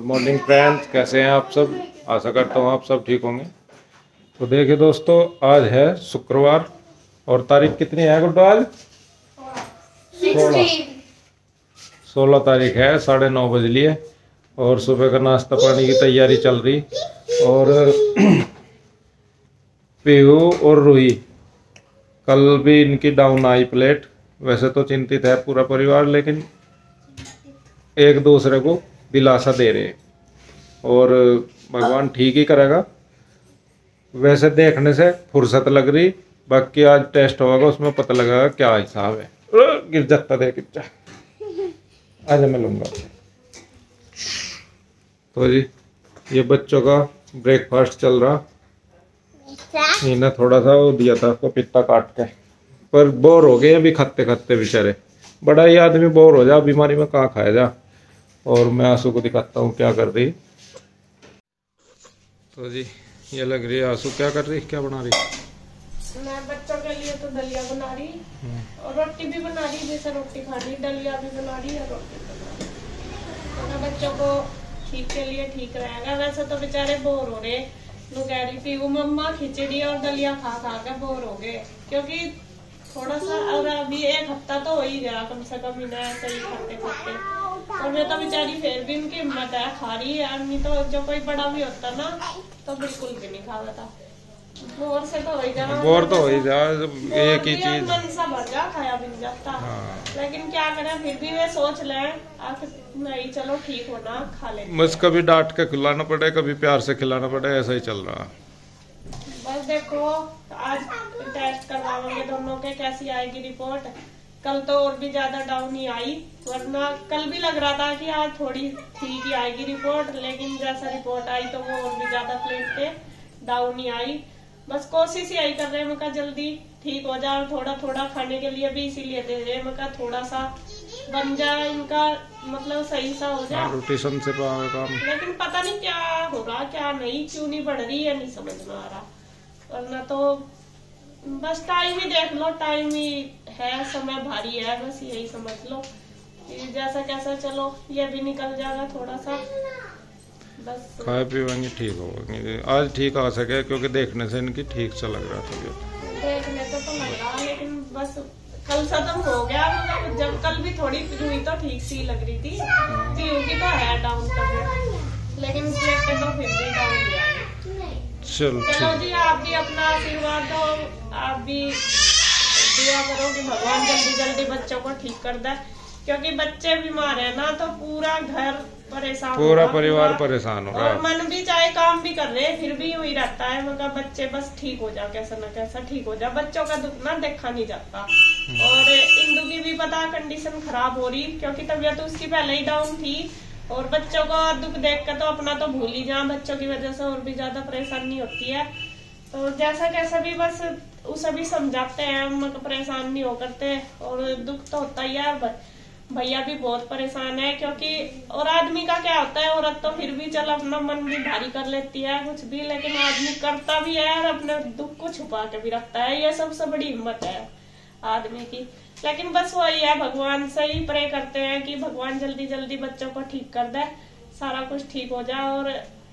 Morning friends, कैसे हैं आप सब। आशा करता हूँ आप सब ठीक होंगे। तो देखिए दोस्तों, आज है शुक्रवार और तारीख कितनी है गुड्डू? आज 16 तारीख है। 9:30 बज लिए और सुबह का नाश्ता पानी की तैयारी चल रही। और पीहू और रूही, कल भी इनकी डाउन आई प्लेट। वैसे तो चिंतित है पूरा परिवार, लेकिन एक दूसरे को दिलासा दे रहे हैं और भगवान ठीक ही करेगा। वैसे देखने से फुर्सत लग रही, बाकी आज टेस्ट होगा, उसमें पता लगेगा क्या हिसाब है। गिर जाता देख आज मैं लूंगा। तो जी ये बच्चों का ब्रेकफास्ट चल रहा। इन्हें थोड़ा सा वो दिया था पपीता काट के, पर बोर हो गए अभी खाते खाते बेचारे। बड़ा ही आदमी बोर हो जा, बीमारी में कहाँ खाया जा। और मैं आंसू को दिखाता हूँ क्या कर रही। तो जी ये लग रही है आंसू क्या कर रही, क्या बना रही। मैं बच्चों के लिए तो दलिया बना रही और रोटी भी बना रही। जैसे रोटी खानी, दलिया भी बना रही और रोटी बना रही। तो बच्चों को ठीक के लिए ठीक रहेगा। वैसे तो बेचारे बोर हो रहे, लोग कह रही थी वो मम्मा खिचड़ी और दलिया खा खा के बोर हो गए, क्योंकि थोड़ा सा और अभी एक हफ्ता तो हो ही गया कम से कम इन्हें ऐसे ही खाते खाते। और मैं तो बेचारी फिर भी इनकी हिम्मत है, खा रही है। नहीं तो जो कोई बड़ा भी होता ना तो बिल्कुल भी नहीं खाता था। बोर से तो हो ही जा, बोर तो हो ही जा, एक ही चीज मन सा भर जा, खाया भी नहीं जाता। लेकिन क्या करें, फिर भी वे सोच लें आखिर नहीं चलो ठीक होना, खा ले। बस कभी डांट के खिलाना पड़े, कभी प्यार से खिलाना पड़े, ऐसा ही चल रहा। बस देखो आज टेस्ट करवाएंगे दोनों के, कैसी आएगी रिपोर्ट। कल तो और भी ज्यादा डाउन ही आई, वरना कल भी लग रहा था कि आज थोड़ी ठीक ही आएगी रिपोर्ट, लेकिन जैसा रिपोर्ट आई तो वो और भी ज्यादा प्लेट पे डाउन ही आई। बस कोशिश ही आई कर रहे हैं मैं जल्दी ठीक हो जाए। थोड़ा थोड़ा खाने के लिए भी इसीलिए दे रहे मैं, थोड़ा सा बन जाए इनका, मतलब सही सा हो जाए रोटेशन से काम। लेकिन पता नहीं क्या होगा क्या नहीं, क्यों नहीं बढ़ रही है, नहीं समझ में आ रहा। वरना तो बस टाइम ही देख लो, टाइम ही है, समय भारी है, बस यही समझ लो कि जैसा कैसा चलो ये भी निकल जाएगा थोड़ा सा। बस खाए पीएंगे ठीक होगी। आज ठीक आ सके क्योंकि देखने से इनकी ठीक सा लग रहा था। देखने तो लग रहा, लेकिन बस कल खत्म हो गया। मतलब जब कल भी थोड़ी हुई तो ठीक सी लग रही थी। पीयू की तो है डाउन तक, लेकिन प्लेटें तो फिर भी डाउन ही आई। चलो जी आप भी अपना आशीर्वाद दो, आप भी दुआ करो कि भगवान जल्दी जल्दी बच्चों को ठीक कर दे, क्योंकि बच्चे बीमार है ना तो पूरा घर परेशान, पूरा परिवार परेशान हो रहा है। और मन भी चाहे काम भी कर रहे फिर भी वही रहता है, मगर बच्चे बस ठीक हो जा, कैसा न कैसा ठीक हो जा। बच्चों का दुख ना देखा नहीं जाता। और इंदु की भी पता कंडीशन खराब हो रही, क्योंकि तबीयत उसकी पहले ही डाउन थी। और बच्चों का दुख देख कर तो अपना तो भूल ही जा, बच्चों की वजह से और भी ज्यादा परेशानी होती है। तो जैसा कैसा भी बस उसे भी समझाते हैं, हम परेशान नहीं हो करते। और दुख तो होता ही है, भैया भी बहुत परेशान है, क्योंकि और आदमी का क्या होता है, औरत तो फिर भी चल अपना मन भी भारी कर लेती है कुछ भी, लेकिन आदमी करता भी है और अपने दुख को छुपा के भी रखता है। ये सबसे बड़ी हिम्मत है आदमी की। लेकिन बस वही है, भगवान से ही प्रे करते हैं कि भगवान जल्दी जल्दी बच्चों को ठीक कर दे, सारा कुछ ठीक हो जाए। और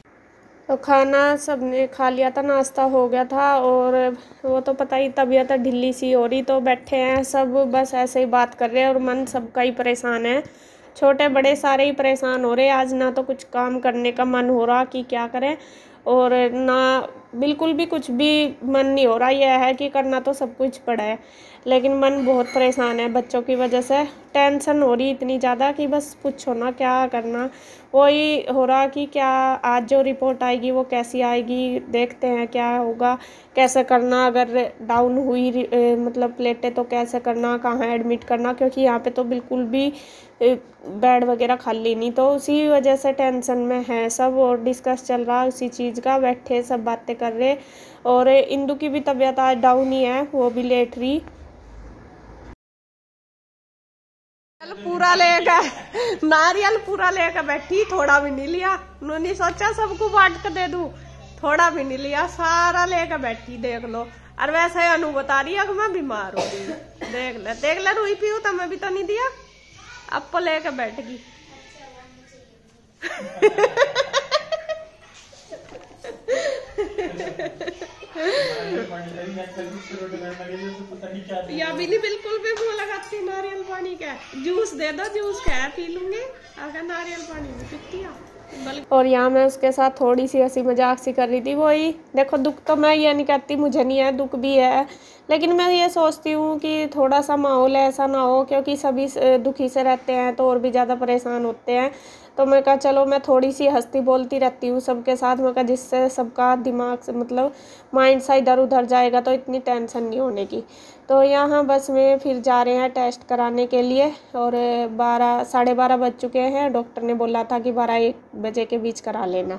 तो खाना सबने खा लिया था, नाश्ता हो गया था, और वो तो पता ही तबीयत ढिल्ली सी हो रही, तो बैठे हैं सब बस ऐसे ही बात कर रहे हैं। और मन सबका ही परेशान है, छोटे बड़े सारे ही परेशान हो रहे। आज ना तो कुछ काम करने का मन हो रहा कि क्या करें, और ना बिल्कुल भी कुछ भी मन नहीं हो रहा। यह है कि करना तो सब कुछ पड़ा है, लेकिन मन बहुत परेशान है बच्चों की वजह से। टेंशन हो रही इतनी ज़्यादा कि बस पूछो ना क्या करना। वही हो रहा कि क्या आज जो रिपोर्ट आएगी वो कैसी आएगी, देखते हैं क्या होगा, कैसे करना। अगर डाउन हुई मतलब प्लेटें तो कैसे करना, कहाँ एडमिट करना, क्योंकि यहाँ पे तो बिल्कुल भी बेड वगैरह खाली नहीं। तो उसी वजह से टेंशन में है सब, और डिस्कस चल रहा है उसी चीज़ का, बैठे सब बातें कर रहे। और इंदु की भी तबीयत आज डाउन ही है, वो भी लेट रही। पूरा लेकर नारियल पूरा लेकर बैठी, थोड़ा भी नहीं लिया। उन्होंने सोचा सबको बांट कर दे दूं, थोड़ा भी नहीं लिया, सारा लेकर बैठी। देख लो, और वैसे अनु बता रही है कि मैं बीमार हो गई। देख ले रूही पीऊ, तुम्हें भी तो नहीं दिया, अब तो लेकर बैठ गई। या बिल्ली बिल्कुल भी मुंह लगाती नारियल पानी का। जूस दे दो, जूस क्या पी लूंगे, अगर नारियल पानी में पीती है। और यहाँ मैं उसके साथ थोड़ी सी हंसी मजाक सी कर रही थी। वही देखो, दुख तो मैं ये नहीं कहती मुझे नहीं है, दुख भी है, लेकिन मैं ये सोचती हूँ कि थोड़ा सा माहौल ऐसा ना हो, क्योंकि सभी दुखी से रहते हैं तो और भी ज़्यादा परेशान होते हैं। तो मैं कहा चलो मैं थोड़ी सी हंसती बोलती रहती हूँ सबके साथ। मैं कहा जिससे सबका दिमाग से मतलब माइंड सा इधर उधर जाएगा तो इतनी टेंशन नहीं होने की। तो यहाँ बस में फिर जा रहे हैं टेस्ट कराने के लिए, और 12 साढ़े 12 बज चुके हैं। डॉक्टर ने बोला था कि 12-1 बजे के बीच करा लेना।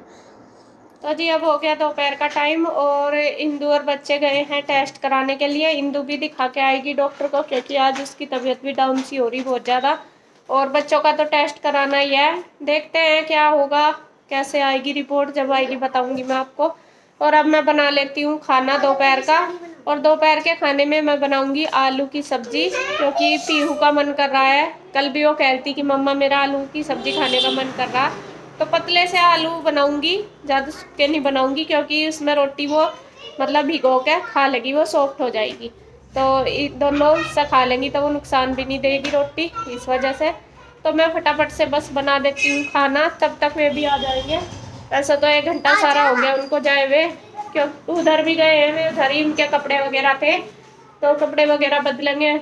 तो जी अब हो गया दोपहर का टाइम, और इंदु और बच्चे गए हैं टेस्ट कराने के लिए। इंदु भी दिखा के आएगी डॉक्टर को, क्योंकि आज उसकी तबीयत भी डाउन सी हो रही बहुत ज़्यादा। और बच्चों का तो टेस्ट कराना ही है, देखते हैं क्या होगा, कैसे आएगी रिपोर्ट, जब आएगी बताऊंगी मैं आपको। और अब मैं बना लेती हूँ खाना दोपहर का, और दोपहर के खाने में मैं बनाऊंगी आलू की सब्जी, क्योंकि पीहू का मन कर रहा है। कल भी वो कह रही थी कि मम्मा मेरा आलू की सब्जी खाने का मन कर रहा, तो पतले से आलू बनाऊंगी, ज़्यादा सूखे नहीं बनाऊंगी, क्योंकि उसमें रोटी वो मतलब भिगो के खा लेगी, वो सॉफ्ट हो जाएगी। तो दोनों से खा लेंगी तो वो नुकसान भी नहीं देगी रोटी, इस वजह से। तो मैं फटाफट से बस बना देती हूँ खाना, तब तक वे भी आ जाएंगे। ऐसा तो 1 घंटा सारा हो गया उनको जाए हुए, क्यों उधर भी गए हैं, उधर ही उनके कपड़े वगैरह थे, तो कपड़े वगैरह बदलेंगे।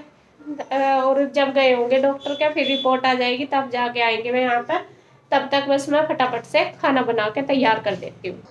और जब गए होंगे डॉक्टर के, फिर रिपोर्ट आ जाएगी, तब जाके आएंगे मैं यहाँ पर। तब तक बस मैं फटाफट से खाना बना के तैयार कर देती हूँ।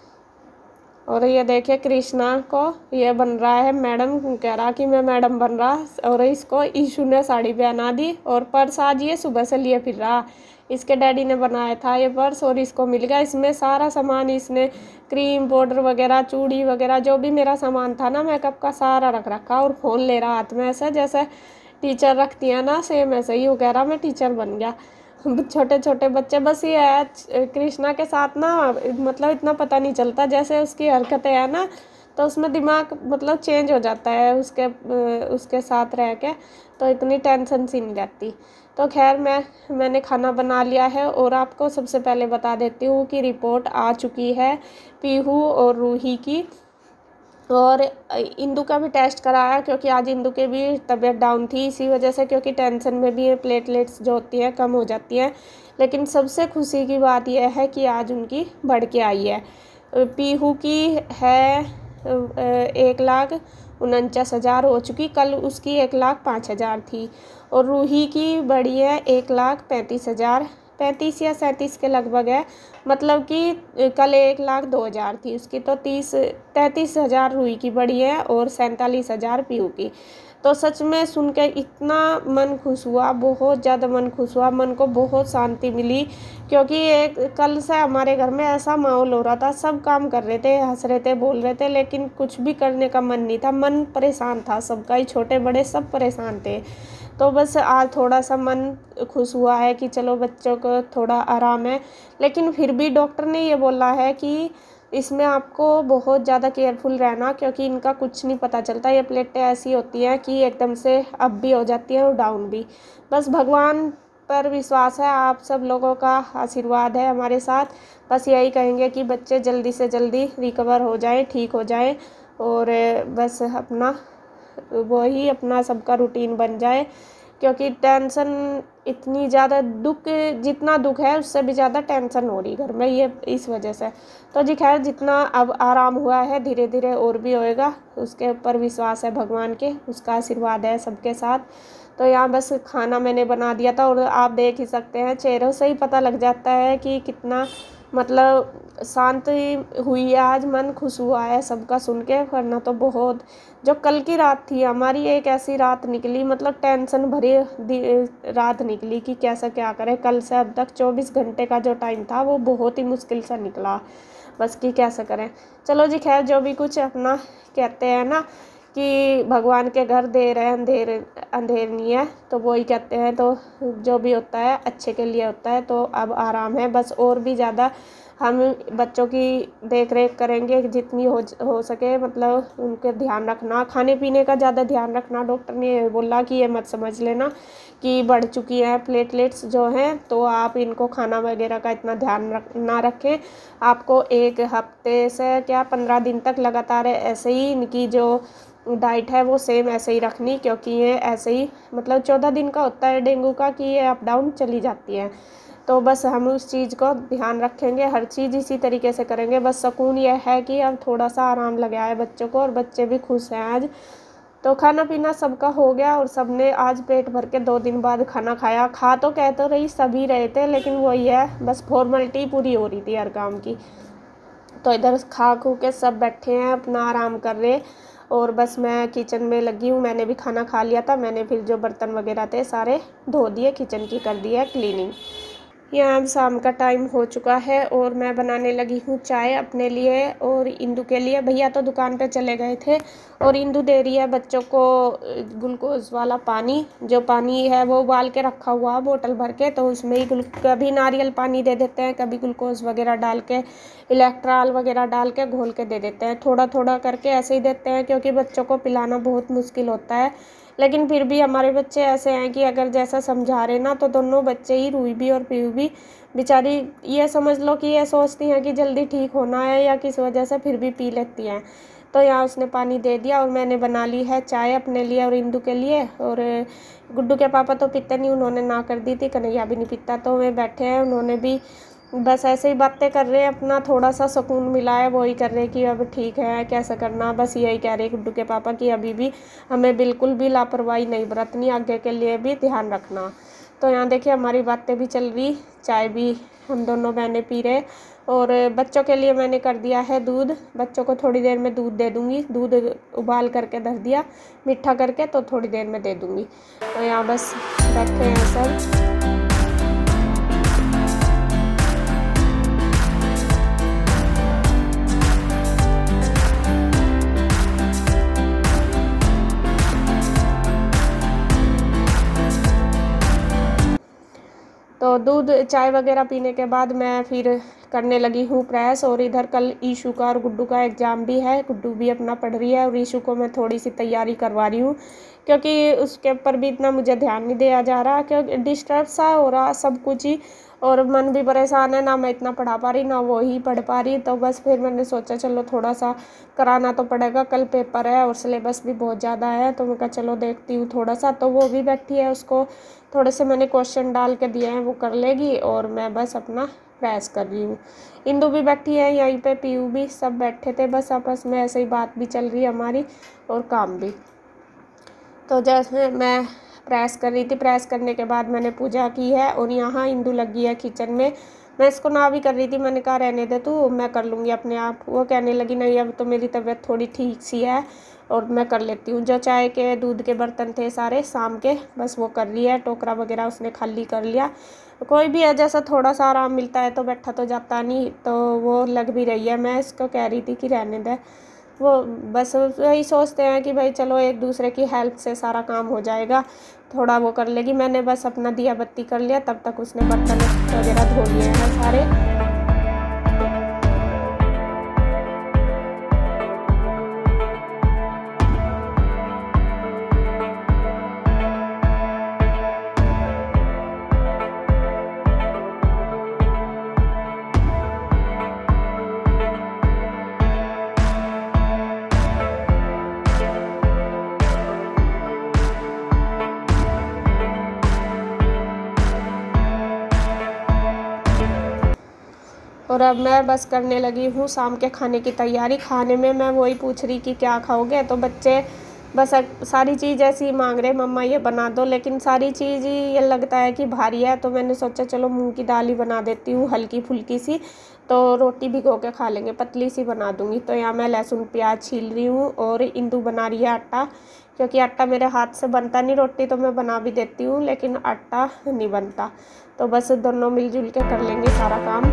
और ये देखिए कृष्णा को ये बन रहा है मैडम, कह रहा कि मैं मैडम बन रहा, और इसको ईशु ने साड़ी पहना दी, और पर्स आज ये सुबह से लिए फिर रहा। इसके डैडी ने बनाया था ये पर्स, और इसको मिल गया। इसमें सारा सामान, इसने क्रीम पाउडर वगैरह, चूड़ी वगैरह, जो भी मेरा सामान था ना मेकअप का, सारा रख रखा। और फ़ोन ले रहा हाथ में ऐसे, जैसे टीचर रखती है ना, सेम ऐसे ही। वो कह रहा मैं टीचर बन गया। छोटे छोटे बच्चे, बस ये है कृष्णा के साथ ना, मतलब इतना पता नहीं चलता, जैसे उसकी हरकतें हैं ना, तो उसमें दिमाग मतलब चेंज हो जाता है उसके साथ रह के, तो इतनी टेंशन सी नहीं रहती। तो खैर मैंने खाना बना लिया है, और आपको सबसे पहले बता देती हूँ कि रिपोर्ट आ चुकी है पीहू और रूही की, और इंदु का भी टेस्ट कराया, क्योंकि आज इंदु की भी तबीयत डाउन थी, इसी वजह से, क्योंकि टेंशन में भी प्लेटलेट्स जो होती हैं कम हो जाती हैं। लेकिन सबसे खुशी की बात यह है कि आज उनकी बढ़ के आई है। पीहू की है 1,49,000 हो चुकी, कल उसकी 1,05,000 थी। और रूही की बढ़ी है 1,35,000, 35 या 37 के लगभग है, मतलब कि कल 1,02,000 थी उसकी, तो 33,000 रूही की बढ़ी है, और 47,000 पीहू की। तो सच में सुन के इतना मन खुश हुआ, बहुत ज़्यादा मन खुश हुआ, मन को बहुत शांति मिली। क्योंकि कल से हमारे घर में ऐसा माहौल हो रहा था, सब काम कर रहे थे, हंस रहे थे, बोल रहे थे, लेकिन कुछ भी करने का मन नहीं था, मन परेशान था सबका ही, छोटे बड़े सब परेशान थे। तो बस आज थोड़ा सा मन खुश हुआ है कि चलो बच्चों को थोड़ा आराम है। लेकिन फिर भी डॉक्टर ने ये बोला है कि इसमें आपको बहुत ज़्यादा केयरफुल रहना, क्योंकि इनका कुछ नहीं पता चलता, ये प्लेटें ऐसी होती हैं कि एकदम से अप भी हो जाती हैं और डाउन भी। बस भगवान पर विश्वास है, आप सब लोगों का आशीर्वाद है हमारे साथ। बस यही कहेंगे कि बच्चे जल्दी से जल्दी रिकवर हो जाएं, ठीक हो जाएं, और बस वही अपना सबका रूटीन बन जाए। क्योंकि टेंशन इतनी ज़्यादा, जितना दुख है उससे भी ज़्यादा टेंशन हो रही घर में, ये इस वजह से। तो जी खैर, जितना अब आराम हुआ है धीरे धीरे और भी होएगा, उसके ऊपर विश्वास है भगवान के, उसका आशीर्वाद है सबके साथ। तो यहाँ बस खाना मैंने बना दिया था, और आप देख ही सकते हैं चेहरों से ही पता लग जाता है कि कितना मतलब शांति हुई है आज, मन खुश हुआ है सबका सुन के। वरना तो बहुत, जो कल की रात थी हमारी, एक ऐसी रात निकली, मतलब टेंशन भरी रात निकली कि कैसा क्या करें। कल से अब तक 24 घंटे का जो टाइम था वो बहुत ही मुश्किल से निकला, बस कि कैसे करें। चलो जी खैर, जो भी कुछ अपना कहते हैं ना कि भगवान के घर देर है अंधेर नहीं है, तो वो ही कहते हैं। तो जो भी होता है अच्छे के लिए होता है, तो अब आराम है बस, और भी ज़्यादा हम बच्चों की देख रेख करेंगे जितनी हो सके, मतलब उनके ध्यान रखना, खाने पीने का ज़्यादा ध्यान रखना। डॉक्टर ने बोला कि ये मत समझ लेना कि बढ़ चुकी है प्लेटलेट्स जो हैं, तो आप इनको खाना वगैरह का इतना ध्यान ना रखें। आपको 1 हफ्ते से क्या 15 दिन तक लगातार ऐसे ही इनकी जो डाइट है वो सेम ऐसे ही रखनी, क्योंकि ये ऐसे ही मतलब 14 दिन का होता है डेंगू का कि ये अप डाउन चली जाती है। तो बस हम उस चीज़ को ध्यान रखेंगे, हर चीज़ इसी तरीके से करेंगे। बस सुकून ये है कि अब थोड़ा सा आराम लगा है बच्चों को, और बच्चे भी खुश हैं आज। तो खाना पीना सबका हो गया और सबने आज पेट भर के 2 दिन बाद खाना खाया। खा तो कह तो रही सभी रहे थे, लेकिन वही है बस फॉर्मेलिटी पूरी हो रही थी हर काम की। तो इधर खा खू के सब बैठे हैं अपना आराम कर रहे, और बस मैं किचन में लगी हूँ। मैंने भी खाना खा लिया था, मैंने फिर जो बर्तन वगैरह थे सारे धो दिए, किचन की कर दी है क्लीनिंग। यहाँ शाम का टाइम हो चुका है और मैं बनाने लगी हूँ चाय अपने लिए और इंदू के लिए। भैया तो दुकान पे चले गए थे और इंदू दे रही है बच्चों को ग्लूकोज वाला पानी। जो पानी है वो उबाल के रखा हुआ है बोतल भर के, तो उसमें ही कभी नारियल पानी दे देते हैं, कभी ग्लूकोज वगैरह डाल के, इलेक्ट्रॉल वगैरह डाल के घोल के दे देते हैं। थोड़ा थोड़ा करके ऐसे ही देते हैं, क्योंकि बच्चों को पिलाना बहुत मुश्किल होता है। लेकिन फिर भी हमारे बच्चे ऐसे हैं कि अगर जैसा समझा रहे ना, तो दोनों बच्चे ही, रूही भी और पीयू भी, बेचारी ये समझ लो कि ये सोचती हैं कि जल्दी ठीक होना है या किस वजह से, फिर भी पी लेती हैं। तो यहाँ उसने पानी दे दिया और मैंने बना ली है चाय अपने लिए और इंदू के लिए। और गुड्डू के पापा तो पीते नहीं, उन्होंने ना कर दी थी, कन्हैया भी नहीं पीता, तो वे बैठे हैं, उन्होंने भी बस ऐसे ही बातें कर रहे हैं, अपना थोड़ा सा सुकून मिला है वही कर रहे कि अब ठीक है कैसे करना। बस यही कह रहे गुड्डू के पापा कि अभी भी हमें बिल्कुल भी लापरवाही नहीं बरतनी, आगे के लिए भी ध्यान रखना। तो यहाँ देखिए हमारी बातें भी चल रही, चाय भी हम दोनों बहनें पी रहे, और बच्चों के लिए मैंने कर दिया है दूध। बच्चों को थोड़ी देर में दूध दे दूँगी, दूध उबाल करके धर दिया मीठा करके, तो थोड़ी देर में दे दूँगी। तो यहाँ बस बैठे हैं सब। तो दूध चाय वगैरह पीने के बाद मैं फिर करने लगी हूँ प्रेस। और इधर कल ईशू का और गुड्डू का एग्ज़ाम भी है, गुड्डू भी अपना पढ़ रही है और ईशू को मैं थोड़ी सी तैयारी करवा रही हूँ, क्योंकि उसके ऊपर भी इतना मुझे ध्यान नहीं दिया जा रहा, क्योंकि डिस्टर्ब सा हो रहा सब कुछ ही, और मन भी परेशान है, ना मैं इतना पढ़ा पा रही ना वो ही पढ़ पा रही। तो बस फिर मैंने सोचा चलो थोड़ा सा कराना तो पड़ेगा, कल पेपर है और सिलेबस भी बहुत ज़्यादा है, तो मैं कहा चलो देखती हूँ थोड़ा सा। तो वो भी बैठी है, उसको थोड़े से मैंने क्वेश्चन डाल के दिए हैं, वो कर लेगी, और मैं बस अपना प्रेस कर रही हूँ। इंदू भी बैठी है यहीं पे, पीयू भी, सब बैठे थे, बस आपस में ऐसे ही बात भी चल रही है हमारी और काम भी। तो जैसे मैं प्रेस कर रही थी, प्रेस करने के बाद मैंने पूजा की है, और यहाँ इंदू लगी है किचन में। मैं इसको ना भी कर रही थी, मैंने कहा रहने दे तू, मैं कर लूँगी अपने आप। वो कहने लगी नहीं अब तो मेरी तबीयत थोड़ी ठीक सी है और मैं कर लेती हूँ। जो चाय के दूध के बर्तन थे सारे शाम के, बस वो कर रही है, टोकरा वगैरह उसने खाली कर लिया। कोई भी है जैसा थोड़ा सा आराम मिलता है तो बैठा तो जाता नहीं, तो वो लग भी रही है। मैं इसको कह रही थी कि रहने दे, वो बस वही सोचते हैं कि भाई चलो एक दूसरे की हेल्प से सारा काम हो जाएगा, थोड़ा वो कर लेगी। मैंने बस अपना दिया बत्ती कर लिया, तब तक उसने बर्तन वगैरह धो लिए हैं सारे। और अब मैं बस करने लगी हूँ शाम के खाने की तैयारी। खाने में मैं वही पूछ रही कि क्या खाओगे, तो बच्चे बस सारी चीज़ ऐसी ही मांग रहे मम्मा ये बना दो, लेकिन सारी चीज़ ही ये लगता है कि भारी है, तो मैंने सोचा चलो मूंग की दाल ही बना देती हूँ हल्की फुल्की सी, तो रोटी भिगो के खा लेंगे, पतली सी बना दूँगी। तो यहाँ मैं लहसुन प्याज छील रही हूँ और इंदू बना रही है आटा, क्योंकि आटा मेरे हाथ से बनता नहीं, रोटी तो मैं बना भी देती हूँ लेकिन आटा नहीं बनता। तो बस दोनों मिलजुल के कर लेंगे सारा काम।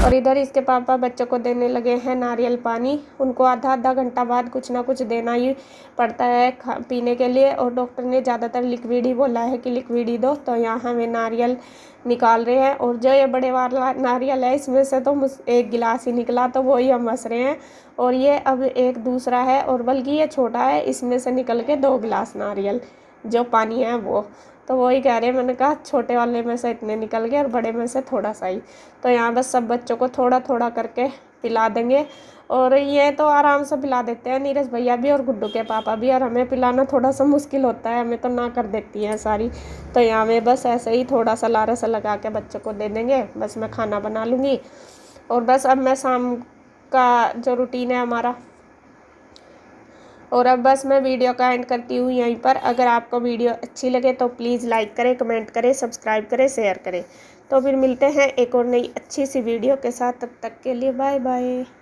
और इधर इसके पापा बच्चों को देने लगे हैं नारियल पानी। उनको आधा आधा घंटा बाद कुछ ना कुछ देना ही पड़ता है पीने के लिए, और डॉक्टर ने ज़्यादातर लिक्विड ही बोला है कि लिक्विड ही दो। तो यहाँ हमें नारियल निकाल रहे हैं, और जो ये बड़े वाला नारियल है इसमें से तो एक गिलास ही निकला, तो वही हम हंस रहे हैं। और ये अब एक दूसरा है, और बल्कि ये छोटा है, इसमें से निकल के 2 गिलास नारियल जो पानी है वो। तो वही कह रहे हैं, मैंने कहा छोटे वाले में से इतने निकल गए और बड़े में से थोड़ा सा ही। तो यहाँ बस सब बच्चों को थोड़ा थोड़ा करके पिला देंगे, और ये तो आराम से पिला देते हैं नीरज भैया भी और गुड्डू के पापा भी, और हमें पिलाना थोड़ा सा मुश्किल होता है, हमें तो ना कर देती हैं सारी। तो यहाँ में बस ऐसे ही थोड़ा सा लारा सा लगा के बच्चों को दे देंगे। बस मैं खाना बना लूँगी, और बस अब मैं शाम का जो रूटीन है हमारा, और अब बस मैं वीडियो का एंड करती हूँ यहीं पर। अगर आपको वीडियो अच्छी लगे तो प्लीज़ लाइक करें, कमेंट करें, सब्सक्राइब करें, शेयर करें। तो फिर मिलते हैं एक और नई अच्छी सी वीडियो के साथ, तब तक के लिए बाय बाय।